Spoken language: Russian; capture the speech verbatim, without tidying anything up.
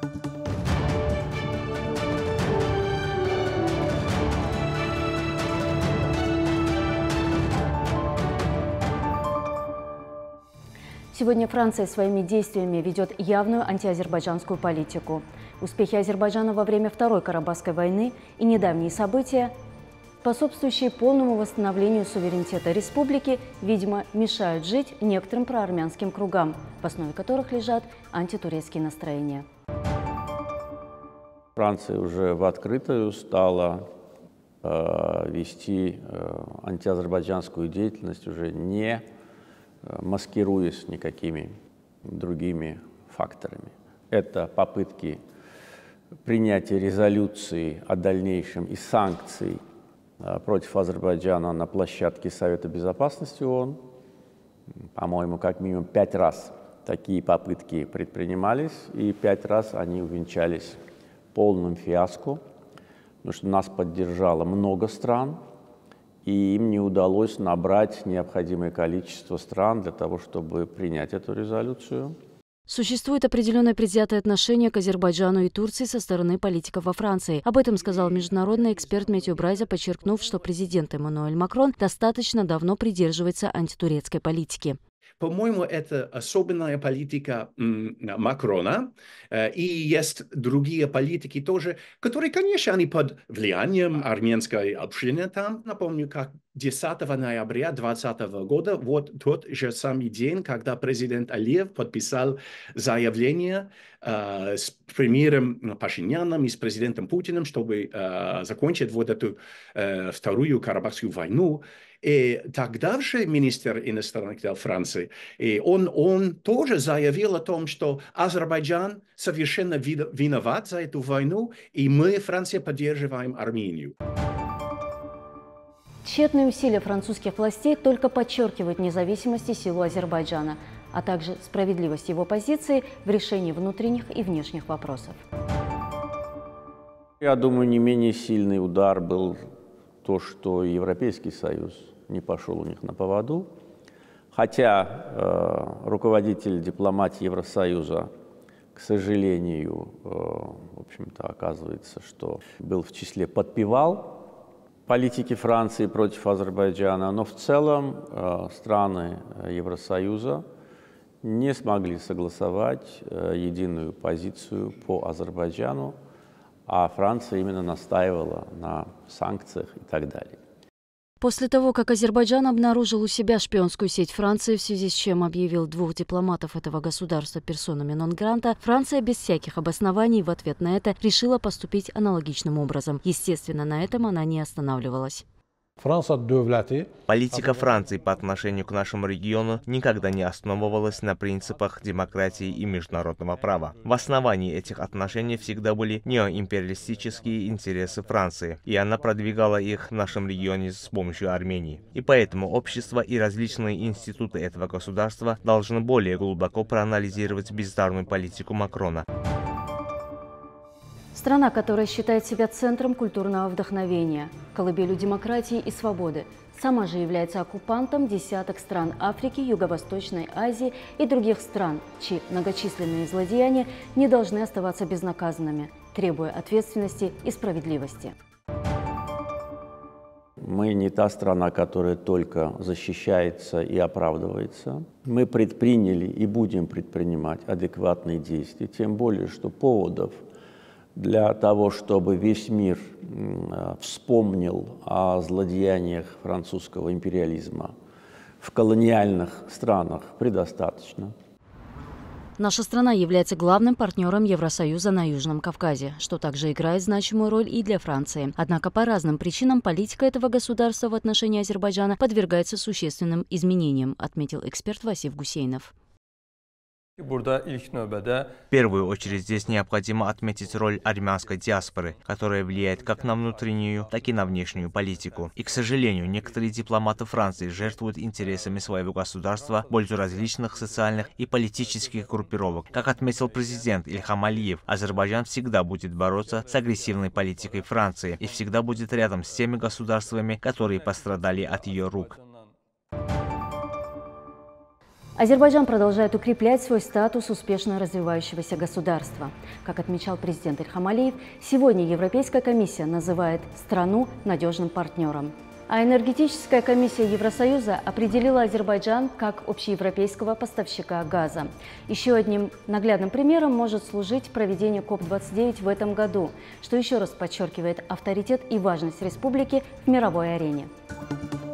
Сегодня Франция своими действиями ведет явную антиазербайджанскую политику. Успехи Азербайджана во время Второй Карабахской войны и недавние события, способствующие полному восстановлению суверенитета республики, видимо, мешают жить некоторым проармянским кругам, в основе которых лежат антитурецкие настроения. Франция уже в открытую стала э, вести э, антиазербайджанскую деятельность, уже не маскируясь никакими другими факторами. Это попытки принятия резолюции о дальнейшем и санкций против Азербайджана на площадке Совета Безопасности ООН. По-моему, как минимум пять раз такие попытки предпринимались, и пять раз они увенчались полным фиаско, потому что нас поддержало много стран, и им не удалось набрать необходимое количество стран для того, чтобы принять эту резолюцию. Существует определенное предвзятое отношение к Азербайджану и Турции со стороны политиков во Франции. Об этом сказал международный эксперт Мэтью Брайза, подчеркнув, что президент Эммануэль Макрон достаточно давно придерживается антитурецкой политики. По-моему, это особенная политика Макрона, и есть другие политики тоже, которые, конечно, они под влиянием армянской общины там. Напомню, как десятого ноября две тысячи двадцатого года, вот тот же самый день, когда президент Алиев подписал заявление э, с премьером Пашиняном и с президентом Путиным, чтобы э, закончить вот эту э, вторую Карабахскую войну. И тогда же министр иностранных дел Франции, и он, он тоже заявил о том, что Азербайджан совершенно виноват за эту войну, и мы, Франция, поддерживаем Армению. Тщетные усилия французских властей только подчеркивают независимость и силу Азербайджана, а также справедливость его позиции в решении внутренних и внешних вопросов. Я думаю, не менее сильный удар был то, что Европейский Союз не пошел у них на поводу. Хотя э, руководитель дипломатии Евросоюза, к сожалению, э, в общем-то, оказывается, что был в числе подпевал политики Франции против Азербайджана, но в целом э, страны Евросоюза не смогли согласовать э, единую позицию по Азербайджану, а Франция именно настаивала на санкциях и так далее. После того, как Азербайджан обнаружил у себя шпионскую сеть Франции, в связи с чем объявил двух дипломатов этого государства персонами нон-гранта, Франция без всяких обоснований в ответ на это решила поступить аналогичным образом. Естественно, на этом она не останавливалась. Политика Франции по отношению к нашему региону никогда не основывалась на принципах демократии и международного права. В основании этих отношений всегда были неоимпериалистические интересы Франции, и она продвигала их в нашем регионе с помощью Армении. И поэтому общество и различные институты этого государства должны более глубоко проанализировать бездарную политику Макрона. Страна, которая считает себя центром культурного вдохновения, колыбелью демократии и свободы, сама же является оккупантом десяток стран Африки, Юго-Восточной Азии и других стран, чьи многочисленные злодеяния не должны оставаться безнаказанными, требуя ответственности и справедливости. Мы не та страна, которая только защищается и оправдывается. Мы предприняли и будем предпринимать адекватные действия, тем более, что поводов для того, чтобы весь мир вспомнил о злодеяниях французского империализма в колониальных странах, предостаточно. Наша страна является главным партнером Евросоюза на Южном Кавказе, что также играет значимую роль и для Франции. Однако по разным причинам политика этого государства в отношении Азербайджана подвергается существенным изменениям, отметил эксперт Васиф Гусейнов. В первую очередь здесь необходимо отметить роль армянской диаспоры, которая влияет как на внутреннюю, так и на внешнюю политику. И, к сожалению, некоторые дипломаты Франции жертвуют интересами своего государства в пользу различных социальных и политических группировок. Как отметил президент Ильхам Алиев, Азербайджан всегда будет бороться с агрессивной политикой Франции и всегда будет рядом с теми государствами, которые пострадали от ее рук. Азербайджан продолжает укреплять свой статус успешно развивающегося государства. Как отмечал президент Ильхам Алиев, сегодня Европейская комиссия называет страну надежным партнером. А энергетическая комиссия Евросоюза определила Азербайджан как общеевропейского поставщика газа. Еще одним наглядным примером может служить проведение коп двадцать девять в этом году, что еще раз подчеркивает авторитет и важность республики в мировой арене.